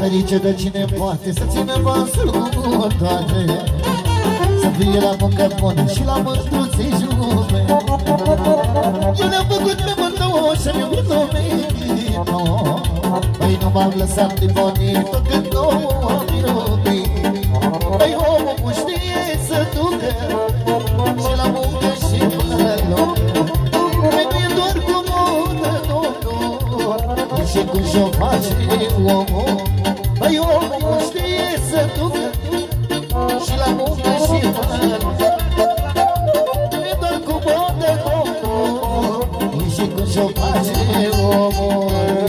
ferice de cine poate să țină vasul cu toate, să fie la muncă bună și la mândruței jume. Eu le-am făcut pe mândouă și-am iubit-o merito. Păi nu m-am lăsat de bonito când nu am iubit. Păi omul nu știe să ducă și la muncă și la loc. Păi nu e doar cu modă, nu, și cum și-o face omul. Păi omul nu știe să ducă și la muncă și la loc. Nu e doar cu modă, nu, și cum și-o face omul.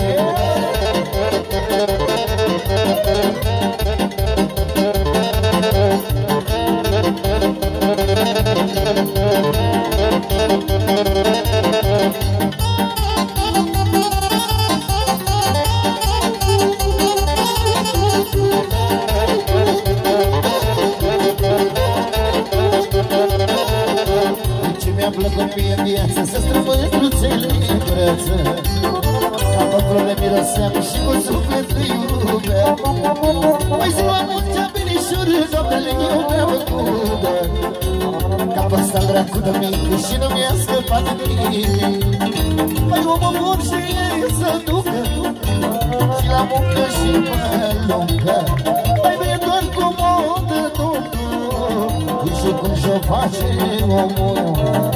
Să strâmbă cruțele în brăță, ca pe flore miroseam și cu suflet îi iubeam. Mai ziua mulțea binișori, doamnele iubeam cudă, ca pe ăsta dracu de mică și nu mi-a scăpat nimic. Mai omul vor și ei să ducă și la muncă și pe lungă. Mai nu e doar cu modă, nu, și cum și-o face omul.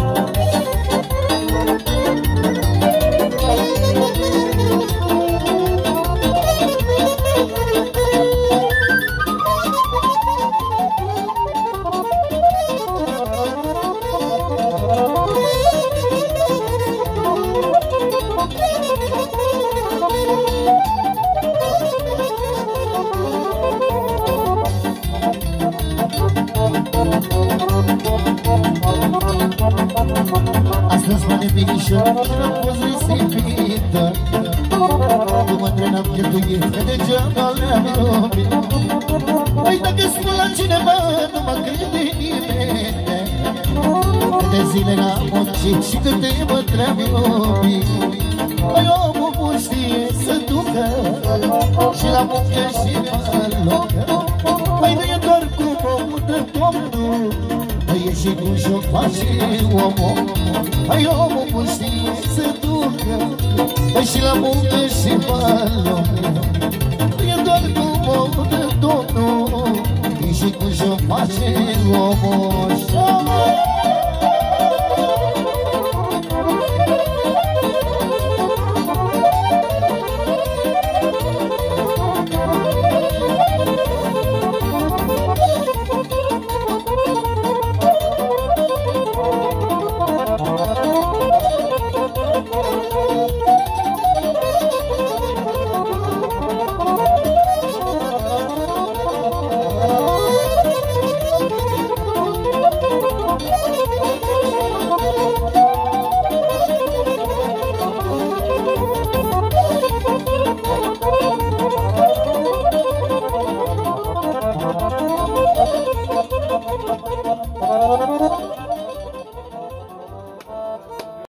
Astăzi mă nebinișor și n-am fost risipită, cu mândre n-am cheltuit, că degeaba le-am iubit. Păi dacă spun la cineva, nu mă crede nimeni, câte zile n-am muncit și câte mândre am iubit. Păi omul bun știe să ducă și la muncă și la lungă. Păi nu e doar cu omul de Domnul, păi e și cum și-o face omul. Păi omul bun știe să ducă, păi și la muncă și la lungă. Nu e doar cu omul de Domnul, e și cum și-o face omul.